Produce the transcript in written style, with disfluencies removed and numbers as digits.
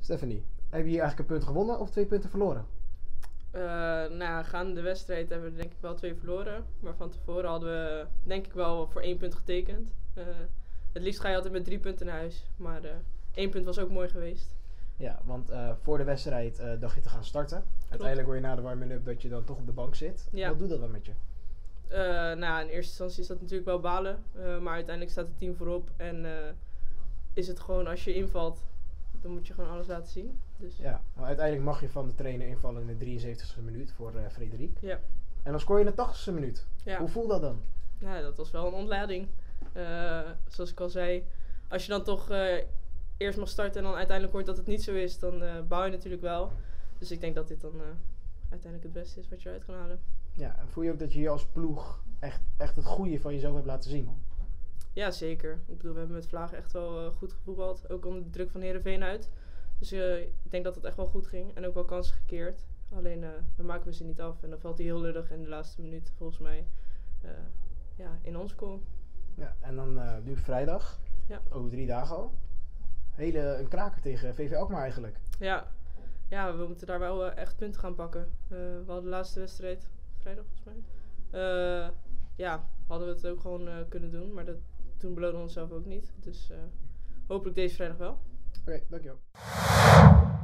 Stephanie, heb je hier eigenlijk een punt gewonnen of 2 punten verloren? Gaande de wedstrijd hebben we denk ik wel 2 verloren. Maar van tevoren hadden we denk ik wel voor 1 punt getekend. Het liefst ga je altijd met 3 punten naar huis. Maar 1 punt was ook mooi geweest. Ja, want voor de wedstrijd dacht je te gaan starten. Uiteindelijk hoor je na de warming-up dat je dan toch op de bank zit. Ja. Wat doet dat dan met je? In eerste instantie is dat natuurlijk wel balen. Maar uiteindelijk staat het team voorop. En is het gewoon als je invalt, dan moet je gewoon alles laten zien. Dus. Ja, maar uiteindelijk mag je van de trainer invallen in de 73e minuut voor Frederik. Ja. En dan scoor je in de 80e minuut. Ja. Hoe voelt dat dan? Ja, dat was wel een ontlading. Zoals ik al zei, als je dan toch eerst mag starten en dan uiteindelijk hoort dat het niet zo is, dan bouw je natuurlijk wel. Dus ik denk dat dit dan uiteindelijk het beste is wat je eruit kan halen. Ja, en voel je ook dat je hier als ploeg echt het goede van jezelf hebt laten zien? Ja, zeker. Ik bedoel, we hebben met Vlagen echt wel goed gevoetbald. Ook onder de druk van Heerenveen uit. Dus ik denk dat het echt wel goed ging. En ook wel kansen gekeerd. Alleen dan maken we ze niet af. En dan valt hij heel lullig in de laatste minuut volgens mij in ons goal. Ja, en dan nu vrijdag. Ja. Over 3 dagen al. Een kraker tegen VV Alkmaar eigenlijk. Ja, we moeten daar wel echt punten gaan pakken. We hadden de laatste wedstrijd vrijdag volgens mij. Hadden we het ook gewoon kunnen doen. Maar toen belonen we onszelf ook niet. Dus hopelijk deze vrijdag wel. Oké, dankjewel.